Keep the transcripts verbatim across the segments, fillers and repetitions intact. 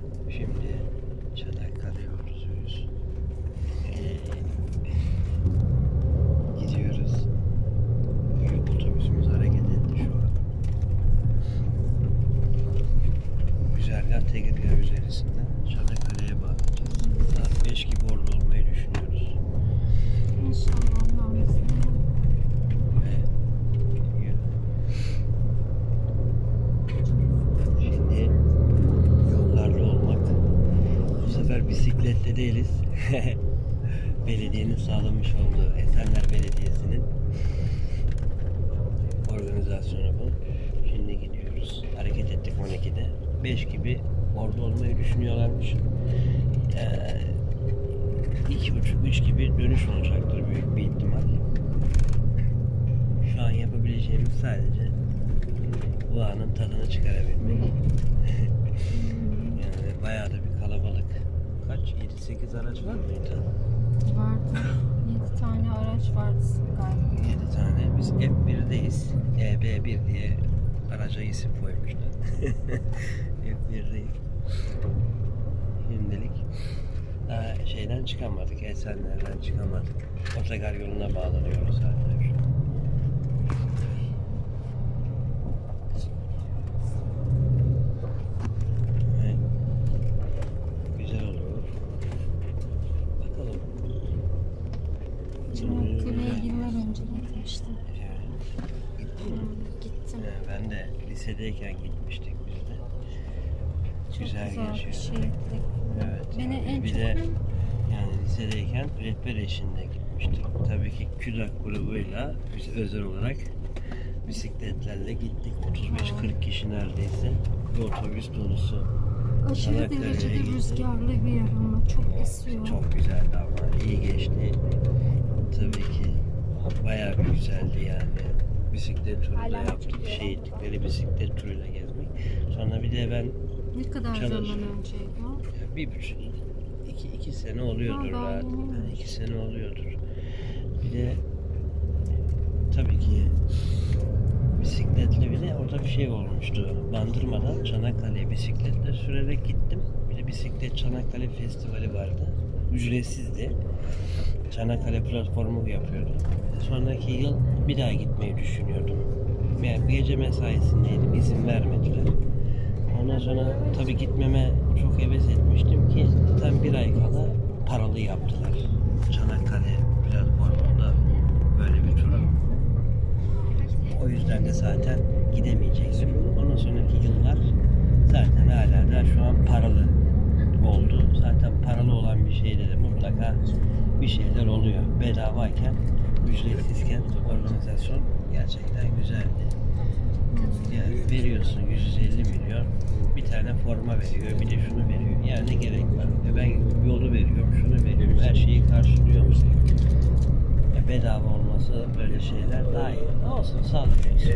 Şimdi Çanakkale yolcuyuz. Ee, gidiyoruz. Büyük otobüsümüz hareket etti şu an. Güzergah Tekirdağ üzerisinden Çanakkale'ye bağlayacağız. Saat beş gibi orada olmayı düşünüyoruz. İnşallah Allah'ın izniyle. Ve şimdi yollarda olmak. Bu sefer bisikletle değiliz. Belediyenin sağlamış olduğu Esenler Belediyesi'nin organizasyonu bu. Şimdi gidiyoruz. Hareket ettik on ikide. beş gibi orada olmayı düşünüyorlarmış. Ee, iki buçuk üç gibi dönüş olacaktır büyük bir ihtimal. Şu an yapabileceğimiz sadece bu anın tadını çıkarabilmek. Yani bayağı da bir kalabalık. Kaç? yedi sekiz araç var mıydı? Vardı. yedi tane araç vardı galiba. yedi tane. Biz hep birdeyiz. E B bir diye araca isim koymuşlar. Hep birdeyiz. Şimdilik daha şeyden çıkamadık. Esenler'den çıkamadık. Otogar yoluna bağlanıyoruz zaten şu an. Evet. Güzel oluyor. Bakalım. Çanakkale'ye yıllar önce gitmiştim. Evet. Gittin mi? Gittim. Ee, Ben de lisedeyken gitmiştik biz de. Çok Güzel güzel bir geçiyor. şehitlik. Evet. Beni en bir çok de yani lisedeyken rehber eşliğinde gitmiştik. Tabii ki KÜDAK grubuyla biz özel olarak bisikletlerle gittik. otuz beş kırk kişi neredeyse. Bir otobüs dolusu. aşırı Çanakkale'ye derecede gittik. rüzgarlı bir yer ama çok esiyor. Çok güzeldi ama iyi geçti. Tabii ki bayağı bir güzeldi yani. Bisiklet turu da yaptık. Şehitlikleri bisiklet turuyla gezmek. Sonra bir de ben Ne kadar Çalış. zaman önceydi o? ya bir buçuk iki, iki sene oluyordur Ha, rahat. ben Yani iki sene oluyordur. Bir de tabii ki bisikletle bile orada bir şey olmuştu. Bandırmadan Çanakkale'ye bisikletle sürerek gittim. Bir de bisiklet Çanakkale Festivali vardı. Ücretsizdi. Çanakkale platformu yapıyordu. Sonraki yıl bir daha gitmeyi düşünüyordum. Yani bir gece mesaisindeydim. İzin vermediler. Ondan sonra tabii gitmeme çok heves etmiştim ki tam bir ay kala paralı yaptılar. Çanakkale platformunda böyle bir turu. O yüzden de zaten gidemeyecektim. Ondan sonraki yıllar zaten hala da şu an paralı oldu. Zaten paralı olan bir şeyde de mutlaka bir şeyler oluyor. Bedavayken, ücretsizken organizasyon gerçekten güzeldi. Yani veriyorsun yüz elli milyon, bir tane forma veriyor, bir de şunu veriyor. Yani ne gerek var? E ben yolu veriyorum, şunu veriyorum, her şeyi karşılıyor musun? E bedava olması böyle şeyler daha iyi. Olsun, sağlık olsun.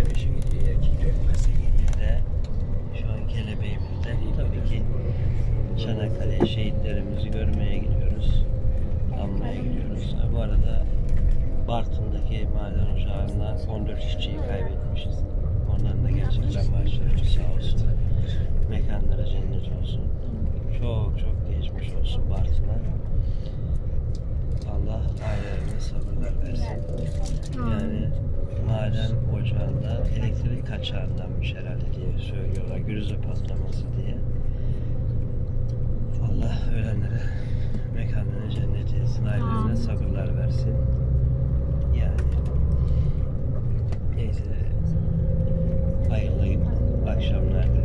Ve şu an kelebeğimizde tabii ki Çanakkale şehitlerimizi görmeye gidiyoruz. Anmaya gidiyoruz. Ha, bu arada Bartın'daki maden ocağında on dört işçiyi kaybetmişiz. Ondan da gerçekten başlıyoruz, sağ olsun. Mekanları cennet olsun. Çok çok geçmiş olsun Bartın'a. Allah ailelerine sabırlar versin. Yani maden ocağında elektrik kaçağındanmış herhalde diye söylüyorlar. Gürüzü patlaması diye. Allah ölenlere mekanlarını cennet etsin, ailelerine sabırlar versin. Yani neyse, hayırlı akşamlar.